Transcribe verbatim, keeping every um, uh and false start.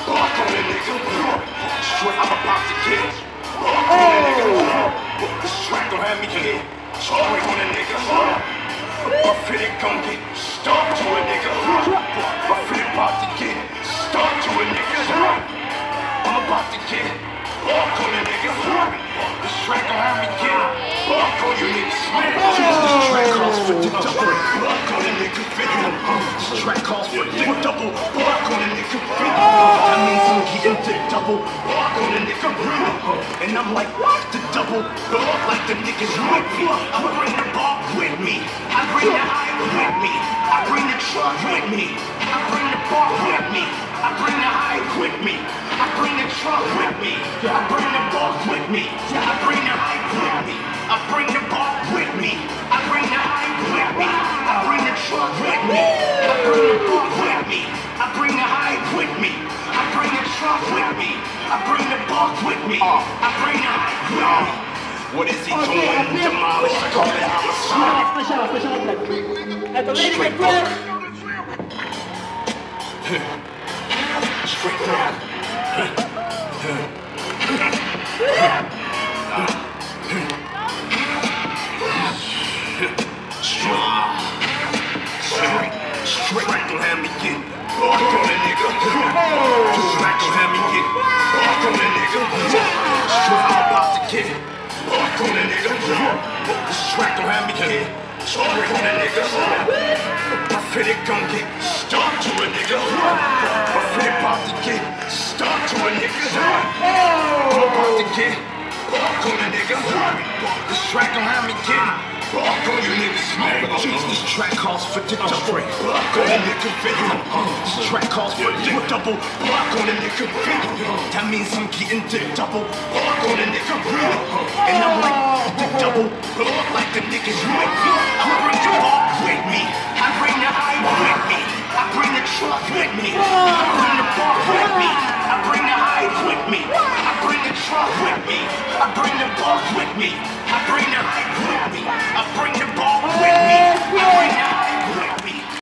Bark on a nigga. Straight, I'm about to get it. Bark on a nigga. This track gon' have me get straight on a nigga. My fitty gon' get stuck to a nigga. My fitty about to get stuck to a nigga. I'm about to get bark on a nigga. This track gon' have me get bark on you niggas. This track calls for the double. Bark on a nigga. This track calls for the double. Bark on a nigga. That means I'm getting the double. Bark on a nigga. And I'm like, what? The double. Bark like the niggas with me. I bring the bark with me. I bring the high with me. I bring the truck with me. I bring the bark with me. I bring the high with me. I bring the truck with me. I bring the bark with me. I bring the high with me. I bring the bark with me. I bring the high with me. I bring the truck with me. I bring the bark with me. I bring the high with me. I bring the truck with me. I bring the bark with me. I bring the high with me. What is he doing? Demolish, I call it homicide. Special, special vlog. Eto, ladies and gentlemen. Straight down. Straight, straight gon' have me get bark on a nigga. Straight gon' have me get bark on a nigga. Straight I'm about to get bark on a nigga. Straight gon' have me get straight on a nigga. My fitty gon' get stuck to a nigga. My fitty about to get stuck to a nigga. I'm about to get bark on a nigga. This track gon' have me get bark on you niggas. This track calls for the double. Bark on a nigga. This track calls for the double. Bark on a nigga. That means I'm getting the double. Bark on a nigga. And I'm like the double. Bark like the niggas with me. I bring the bark with me. I bring the high with me. I bring the truck with me. I bring the bark with me. I bring the high with me. I bring the truck with me. I bring the bark with me. I bring the high with me.